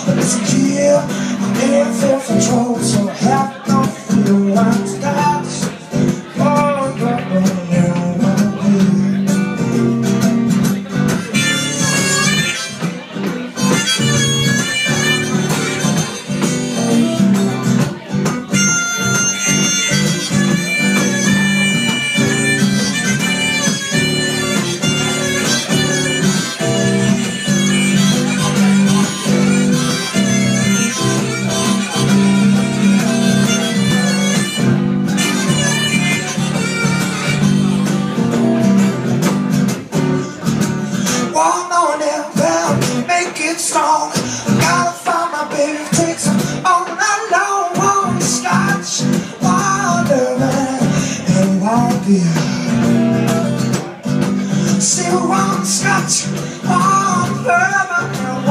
But it's a year I'm in full control, so I have no fear when it starts. Oh, one morning, well, make it strong. Gotta find my baby, take some all night long. One scotch, one bourbon, and one beer. Still one scotch, one bourbon,